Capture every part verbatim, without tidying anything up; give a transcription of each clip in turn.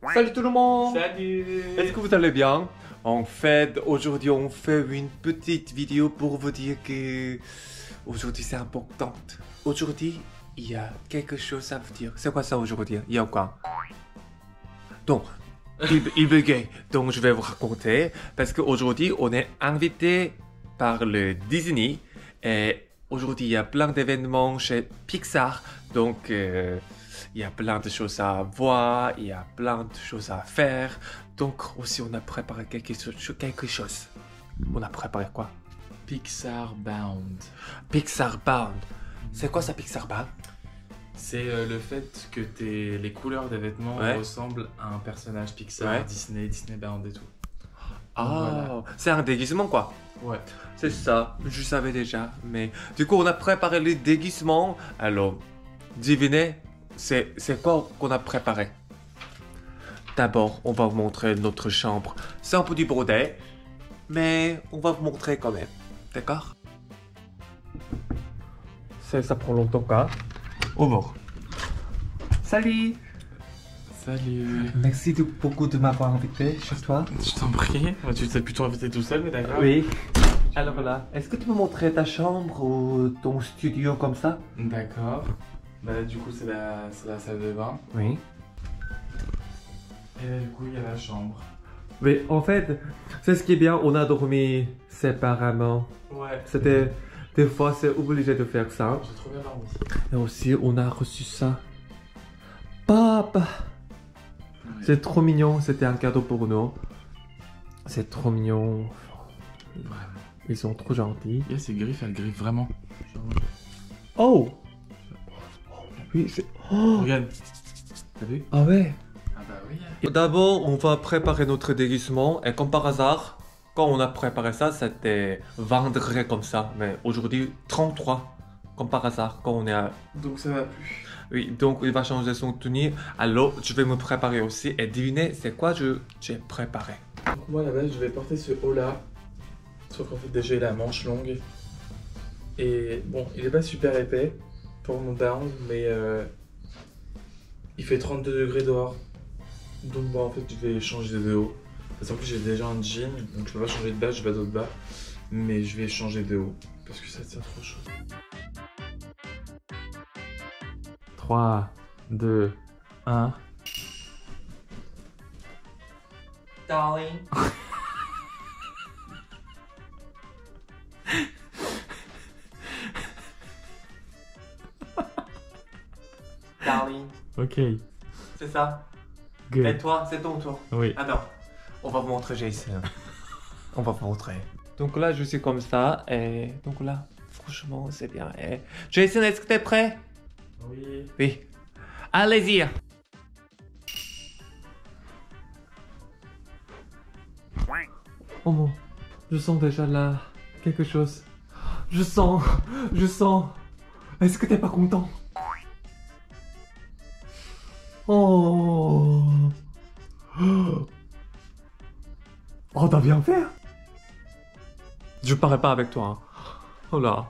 Salut tout le monde! Salut! Est-ce que vous allez bien? En fait, aujourd'hui on fait une petite vidéo pour vous dire que aujourd'hui c'est important. Aujourd'hui, il y a quelque chose à vous dire. C'est quoi ça aujourd'hui? Il y a quoi? Donc, il, il bugait. Donc je vais vous raconter parce qu'aujourd'hui on est invité par le Disney et aujourd'hui il y a plein d'événements chez Pixar. Donc euh, il y a plein de choses à voir, il y a plein de choses à faire. Donc aussi on a préparé quelque chose. Quelque chose. On a préparé quoi? Pixar Bound. Pixar Bound. C'est quoi ça Pixar Bound? C'est euh, le fait que t'es, les couleurs des vêtements Ouais. ressemblent à un personnage Pixar, Ouais. Disney, Disney Bound et tout. Ah, Voilà. c'est un déguisement quoi. Ouais. C'est ça, je savais déjà. Mais du coup on a préparé les déguisements. Alors, devinez, c'est c'est quoi qu'on a préparé? D'abord, on va vous montrer notre chambre. C'est un peu du bordel, mais on va vous montrer quand même. D'accord? Ça, ça prend longtemps quoi. Au revoir. Salut! Salut! Merci de, beaucoup de m'avoir invité chez toi. Je t'en prie. Tu t'es plutôt invité tout seul, mais d'accord. Oui. Alors là, est-ce que tu peux montrer ta chambre ou ton studio comme ça? D'accord. Bah là, du coup, c'est la, c'est la salle de bain. Oui. Et là, du coup, il y a la chambre. Mais en fait, c'est ce qui est bien, on a dormi séparément. Ouais. C'était... Des fois, c'est obligé de faire ça. J'ai trouvé marrant aussi. Et aussi, on a reçu ça. Papa! Ouais. C'est trop mignon, c'était un cadeau pour nous. C'est trop mignon. Vraiment. Ils sont trop gentils. Et ces griffes, elles griffent vraiment. Oh! Oui, c'est... Oh! Regarde. T'as vu? Ah ouais! Ah bah oui. D'abord, on va préparer notre déguisement et comme par hasard, quand on a préparé ça, c'était vingt degrés comme ça. Mais aujourd'hui, trente-trois, comme par hasard, quand on est à... Donc ça va plus. Oui, donc il va changer son tenue. Alors, je vais me préparer aussi et devinez, c'est quoi je j'ai préparé. Donc moi, à la base, je vais porter ce haut-là. Sauf qu'en fait, déjà, il a la manche longue. Et bon, il est pas super épais pour mon down, mais euh, il fait trente-deux degrés dehors. Donc bon, en fait, je vais changer de haut. Parce qu'en plus, j'ai déjà un jean, donc je peux pas changer de bas, je vais pas d'autre bas. Mais je vais changer de haut, parce que ça tient trop chaud. trois, deux, un. Darling. Darling. Ok, C'est ça. good. Et toi, c'est ton tour. Oui. Attends, on va vous montrer Jason. On va vous montrer. Donc là, je suis comme ça et donc là, franchement, c'est bien. Et... Jason, est-ce que t'es prêt? Oui. Oui. Allez-y. Oh mon, je sens déjà là quelque chose. Je sens, je sens. Est-ce que t'es pas content? Oh. Oh, t'as bien fait. Je parle pas avec toi. Hein. Oh là.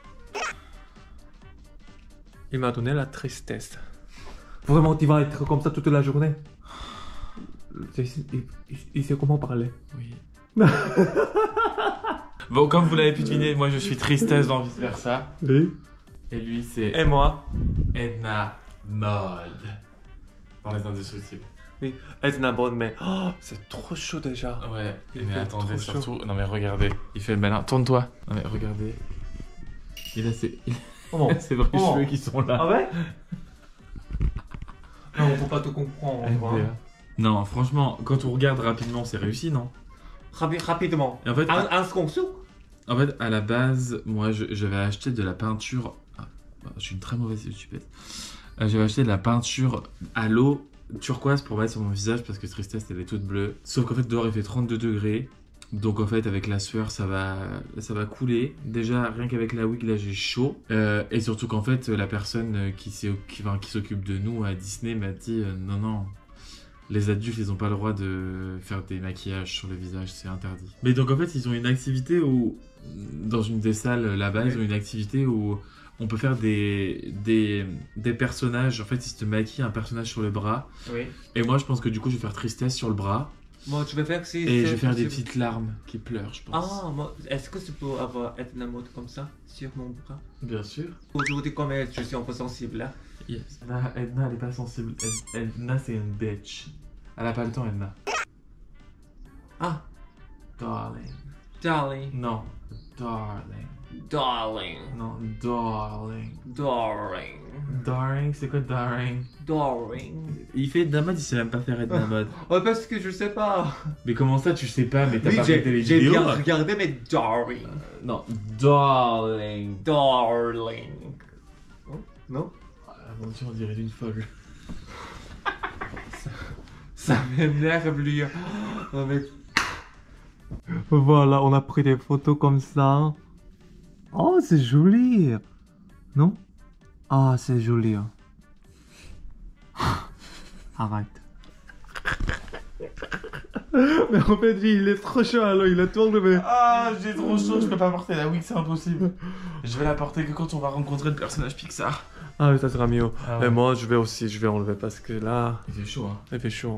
Il m'a donné la tristesse. Vraiment, tu vas être comme ça toute la journée? Il, il- il sait comment parler. Oui. Bon, comme vous l'avez pu deviner, moi je suis tristesse dans vice versa. Oui. Et lui, c'est Et moi? Edna Mode. Dans les Indestructibles. Oui. Edna Bonne, mais oh, c'est trop chaud déjà. Ouais, Il mais fait attendez, trop chaud. surtout. Non, mais regardez, il fait le malin. Tourne-toi. Non, mais regardez. Il a ses, il Oh mon. a ses vrais Oh. cheveux qui sont là. Ah ouais? Non, on peut pas tout comprendre. F quoi. D A. Non, franchement, quand on regarde rapidement, c'est réussi, non? Rapi- rapidement. Et en fait, Un, à, un second sou. en fait, à la base, moi, je- j'avais acheté de la peinture. Ah, bah, je suis une très mauvaise stupide. Euh, j'avais acheté de la peinture à l'eau turquoise pour mettre sur mon visage parce que tristesse, elle est toute bleue. Sauf qu'en fait, dehors, il fait trente-deux degrés. Donc en fait, avec la sueur, ça va, ça va couler. Déjà, rien qu'avec la wig, là, j'ai chaud. Euh, et surtout qu'en fait, la personne qui s'est- qui, enfin, qui s'occupe de nous à Disney m'a dit euh, non, non, les adultes, ils n'ont pas le droit de faire des maquillages sur le visage, c'est interdit. Mais donc en fait, ils ont une activité où, dans une des salles là-bas, ils ont une activité où on peut faire des, des, des personnages. En fait, il se maquille un personnage sur le bras. Oui. Et moi, je pense que du coup, je vais faire tristesse sur le bras. Moi, tu veux faire si. Et je vais faire des petites larmes qui pleurent, je pense. Ah, moi, est-ce que tu peux avoir Edna mode comme ça sur mon bras? Bien sûr. Aujourd'hui, comme elle, je suis un peu sensible là. Yes. Edna, Edna, elle est pas sensible. Ed- Edna, c'est une bitch. Elle a pas le temps, Edna. Ah, Darling. darling. Non. Darling. Darling. Non, darling. Darling. Darling, c'est quoi darling? Darling. Il fait Edna mode, il sait même pas faire Edna mode. Oh, parce que je sais pas. Mais comment ça, tu sais pas, mais t'as Oui, pas j'ai regardé les j'ai vidéos bien là? regardé, mais darling. Euh, Non, darling. Darling. Oh, non? Ah, mon dieu, on dirait d'une folle. Ça m'énerve lui. Oh, mais... Voilà, on a pris des photos comme ça. Oh, c'est joli. Non? Ah, c'est joli. Arrête. Mais en fait, lui, il est trop chaud, alors il a tourné. Mais... Ah, j'ai trop chaud, je peux pas porter la wig, c'est impossible. Je vais la porter que quand on va rencontrer le personnage Pixar. Ah, mais ça sera mieux. Ah ouais. Mais moi, je vais aussi, je vais enlever parce que là, Il fait chaud, hein. il fait chaud.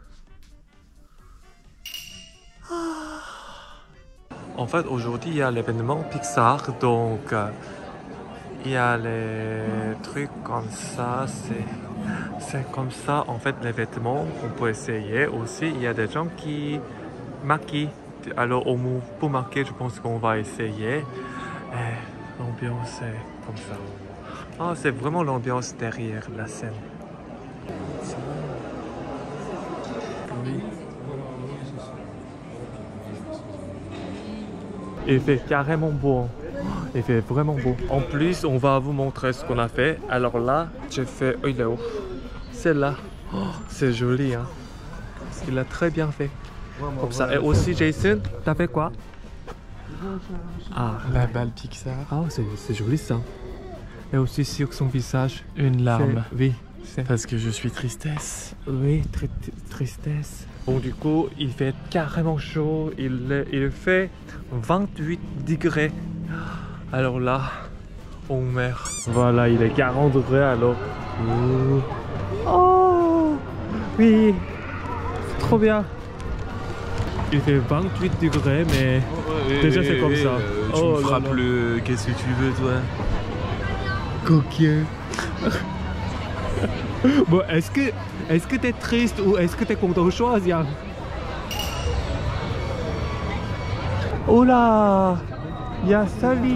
En fait, aujourd'hui, il y a l'événement Pixar, donc euh, il y a les trucs comme ça, c'est c'est comme ça. En fait, les vêtements, on peut essayer aussi. Il y a des gens qui maquillent. Alors, au mot pour marquer, je pense qu'on va essayer. Et l'ambiance est comme ça. Ah, c'est vraiment l'ambiance derrière la scène. Oui. Il fait carrément beau. Il fait vraiment beau. En plus, on va vous montrer ce qu'on a fait. Alors là, j'ai fait... Oh, il est où? C'est là. Oh, c'est joli, hein. Il a très bien fait. Comme ça. Et aussi, Jason, t'as fait quoi? Ah, La balle Pixar. ah c'est joli ça. Et aussi sur son visage, Une larme. c'est- Oui, c'est... Parce que je suis tristesse. Oui, tri- tristesse. Bon, du coup, il fait carrément chaud. Il, il fait vingt-huit degrés. Alors là, on meurt. Voilà, il est quarante degrés alors. Oh, oui, c'est trop bien. Il fait vingt-huit degrés, mais déjà c'est comme ça. tu Oh me là frappes là. le... Qu'est-ce que tu veux, toi? Coquin. Bon, est-ce que est-ce que t'es triste ou est-ce que t'es content? Choisis. Oh là, il y a Sally.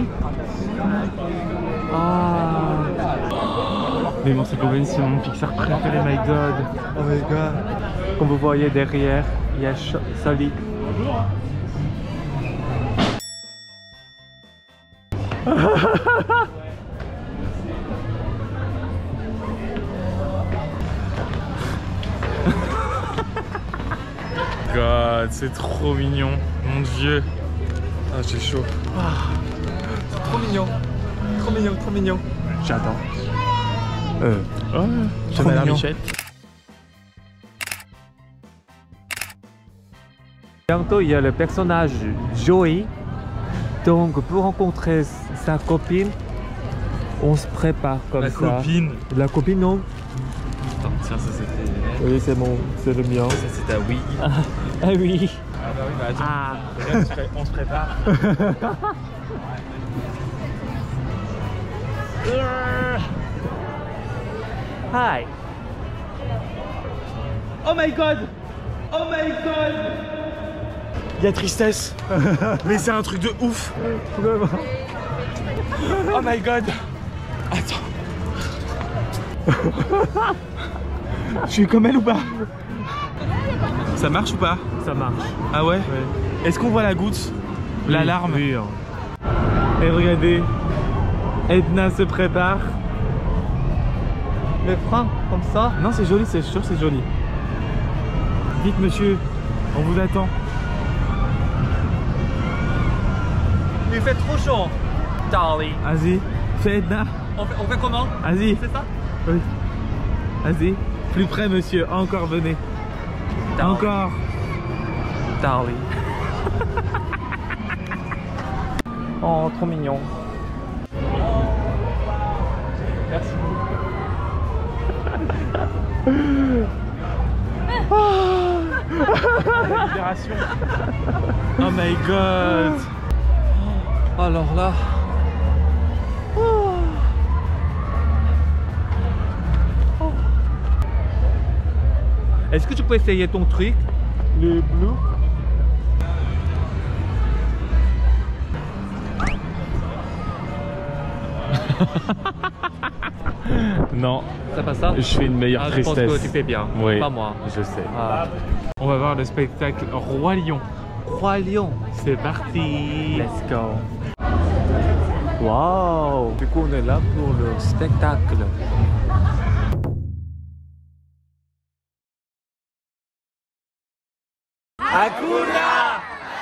Ah. Mais bon, c'est Coven, c'est mon Pixar préféré, my god. Oh my god. Comme vous voyez derrière, il y a Ch- Sally. God, c'est trop mignon. Mon dieu. Ah, j'ai chaud. Ah, c'est trop mignon. Trop mignon, trop mignon. J'adore. Euh, Oh, trop mignon. Bientôt, il y a le personnage Joey. Donc, pour rencontrer sa copine, on se prépare comme La ça. copine. La copine, non? Attends, tiens, ça c'était... Oui, c'est mon, c'est le mien. Ça c'est ta wig. Ah, ah oui. Ah bah oui, bah attends. Ah. On se, pré- on se prépare. Hi. Oh my god. Oh my god. Il y a tristesse. Mais c'est un truc de ouf. Vraiment. Oh my god. Attends. Je suis comme elle ou pas? Ça marche ou pas? Ça marche. Ah ouais? Ouais. Est-ce qu'on voit la goutte? L'alarme? Oui. hein. Et regardez, Edna se prépare. Le frein, comme ça. Non, c'est joli, c'est sûr, c'est joli. Vite, monsieur, on vous attend. Il fait trop chaud. Darling. Vas-y, fais Edna. On fait, on fait comment? Vas-y. C'est ça? Oui. Vas-y. Plus près, monsieur. Encore, venez. Darling. Encore. Darling. Oh, trop mignon. Merci. La libération. Oh my god. Alors là. Est-ce que tu peux essayer ton truc? Le blue? Non, C'est pas ça? je fais une meilleure Ah, je tristesse. pense que tu fais bien, Oui, pas moi. je sais. Ah. On va voir le spectacle Roi Lion. Roi Lion. C'est parti. Let's go. Wow. Du coup, on est là pour le spectacle. Hakuna!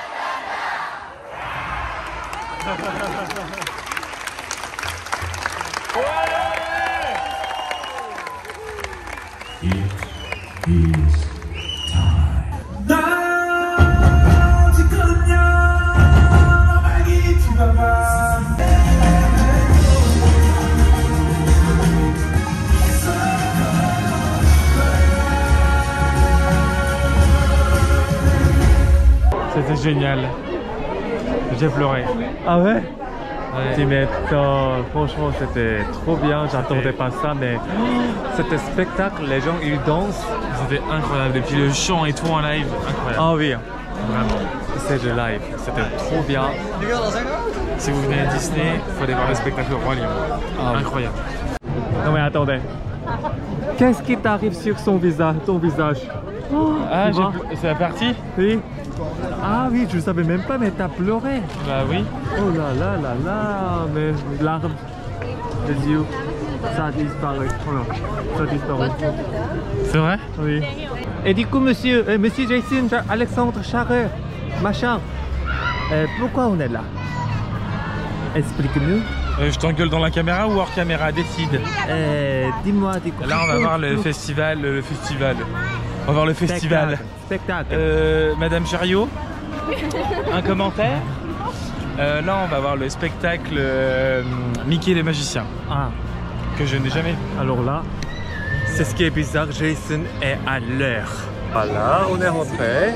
C'était génial. J'ai pleuré. Ah ouais? Ouais. Tu m'étonnes. Franchement, c'était trop bien. J'attendais pas ça, mais c'était spectacle. Les gens, ils dansent. C'était incroyable. Et puis le chant et tout en live, incroyable. Ah oui, Vraiment. c'est de live. C'était trop bien. Si vous venez à Disney, il faut aller voir le spectacle Roi Lion. Ah oui. Incroyable. Non mais attendez. Qu'est-ce qui t'arrive sur son visage, ton visage? Oh, Ah, tu vois? c'est la partie? Oui. Ah oui, je savais même pas, mais t'as pleuré. Bah oui. Oh là là là là, mais larmes, les yeux, ça a disparu. Oh là, ça a disparu. C'est vrai? Oui. Et du coup, monsieur, euh, monsieur Jason, Alexandre Charreur, machin, euh, pourquoi on est là? Explique-nous. Euh, je t'engueule dans la caméra ou hors caméra? Décide. Euh, dis-moi, dis Là, on va voir le festival. Le festival. On va voir le festival. Spectacle. Euh, Madame Chariot, un commentaire. Euh, là, on va voir le spectacle euh, Mickey les magiciens, Ah, que je n'ai jamais vu. alors là, c'est ce qui est bizarre, Jason est à l'heure. Voilà, on est rentré.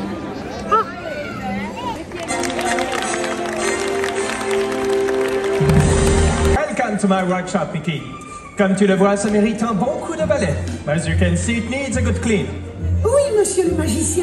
Welcome to my workshop, Mickey. Comme tu le vois, ça mérite un bon coup de balai. As you can see, it needs a good clean. Oui, monsieur le magicien.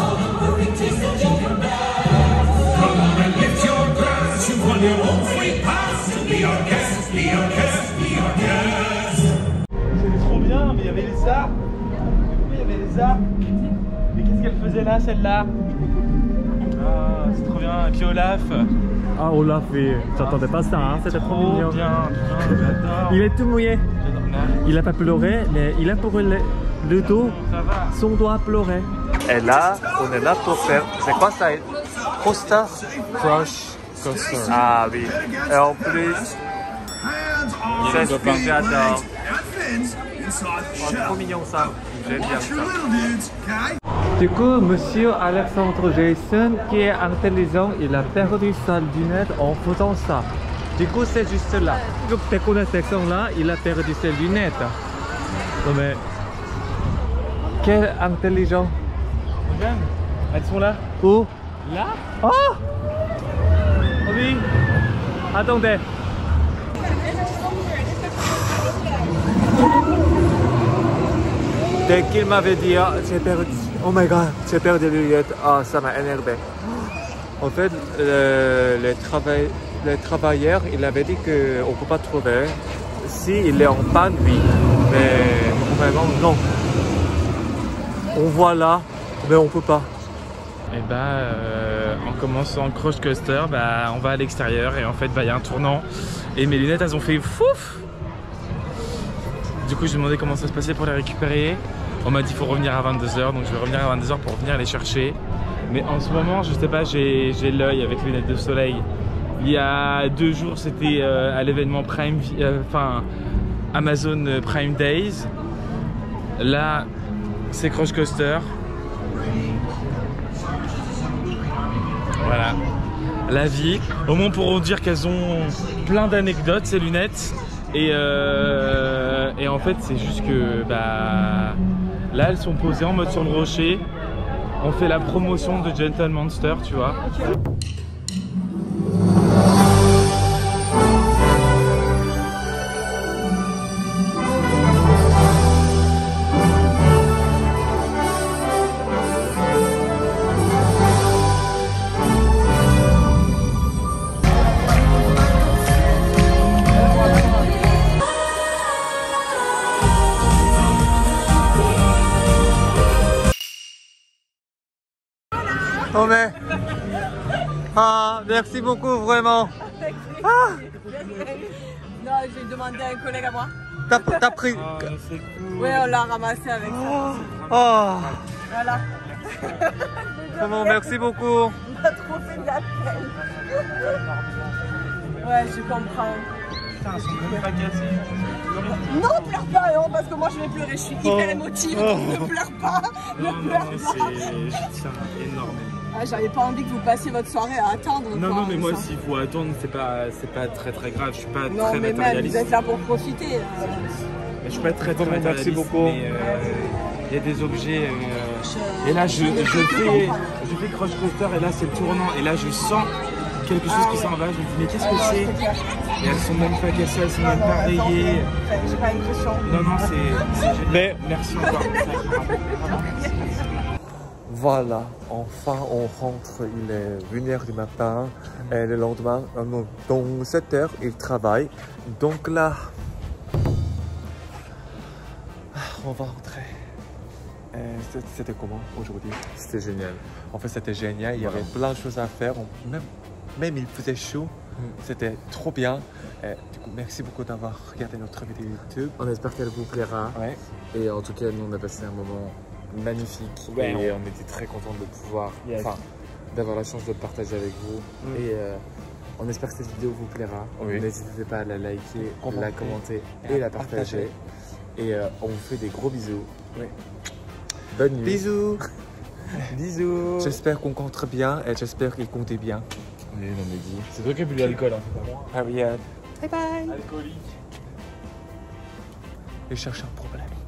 C'était trop bien, mais il y avait les arts. Oui, il y avait les arts. Mais qu'est-ce qu'elle faisait là, celle-là? Ah, c'est trop bien. Et puis Olaf. Ah, Olaf, oui, j'attendais pas ça, hein. C'était trop mignon. bien, putain, j'adore. Il est tout mouillé. J'adore. Non, Il a pas pleuré, mais il a pour le, le dos, ça va. son doigt pleurer. Et là, on est là pour faire. C'est quoi ça? Coaster? Crush Coaster. Ah oui. Et en plus, c'est ce que j'adore. Oh, trop mignon ça. J'aime bien ça. Du coup, monsieur Alexandre Jason, qui est intelligent, il a perdu sa lunette en faisant ça. Du coup, c'est juste là. Donc, tes connaissances là, il a perdu ses lunettes. Non mais, quel intelligent. Regarde, elles sont là. Où? Là? Oh! Oui. Attendez. Dès qu'il m'avait dit, ah, j'ai perdu, oh my god, j'ai perdu les lunettes, ah, ça m'a énervé. En fait, le, les, travail, les travailleurs, il avait dit qu'on ne peut pas trouver. Si il est en panne, oui. Mais vraiment, non. On voit là, mais on ne peut pas. Et bah, euh, en commençant Crush Coaster, bah, on va à l'extérieur et en fait, bah, il y a un tournant. Et mes lunettes, elles ont fait fouf. Du coup, j'ai demandé comment ça se passait pour les récupérer. On m'a dit qu'il faut revenir à vingt-deux heures, donc je vais revenir à vingt-deux heures pour venir les chercher. Mais en ce moment, je sais pas, j'ai l'œil avec lunettes de soleil. Il y a deux jours, c'était euh, à l'événement Prime, enfin euh, Amazon Prime Days. Là, c'est Crush Coaster. Voilà, la vie. Au moins pour dire qu'elles ont plein d'anecdotes ces lunettes. Et, euh, et en fait, c'est juste que bah, là, elles sont posées en mode sur le rocher. On fait la promotion de Gentle Monster, tu vois. Oh mais... Ah, merci beaucoup, vraiment. Ah. Non, j'ai demandé à un collègue à moi. T'as pris... Ah, c'est cool. Oui, on l'a ramassé avec ça. Oh. Voilà. Vraiment, merci beaucoup. On a trop fait de la peine. Ouais, je comprends. Putain, elles sont même pas cassées. Non, pleure pas, non, parce que moi je vais pleurer, je suis hyper émotive. Ne pleure pas, ne pleure pas. Je tiens énormément. Ah, j'avais pas envie que vous passiez votre soirée à attendre. Non, quoi, non, mais moi, ça. s'il faut attendre, c'est pas, c'est pas très très grave. Je suis pas Non, très mais même, matérialiste. vous êtes là pour profiter. euh. Je suis pas très très Vraiment, matérialiste. merci beaucoup. Mais euh, il y a des objets. euh, Et là, je, je fais, je fais Crush Coaster et là, c'est le tournant. Et là, je sens quelque chose qui s'en va. Je me dis, mais qu'est-ce que c'est? Et elles sont même pas cassées, elles sont même pas rayées. J'ai pas l'impression. Non, non, c'est génial. Mais- Merci encore. Voilà, enfin on rentre, il est une heure du matin et le lendemain, euh, non, dans sept heures, il travaille. Donc là, on va rentrer. Et c'est- C'était comment aujourd'hui? C'était génial. En fait, c'était génial, il y avait plein de choses à faire, on- même, même il faisait chaud, c'était trop bien. Et du coup, merci beaucoup d'avoir regardé notre vidéo YouTube. On espère qu'elle vous plaira. Ouais. Et en tout cas, nous, on a passé un moment magnifique. Ouais, et on était très contents de pouvoir, Yes. enfin, d'avoir la chance de le partager avec vous. Mm. Et euh, on espère que cette vidéo vous plaira. Oui. N'hésitez pas à la liker, Commenter. la commenter Et et, à la partager. partager. Et euh, on vous fait des gros bisous. Oui. Bonne nuit. Bisous. Bisous. J'espère qu'on compte bien et j'espère qu'il comptait bien. Oui, non mais dis. C'est toi qui as bu de l'alcool. Hein. Ah oui, euh, Alcoolique. il cherche un problème.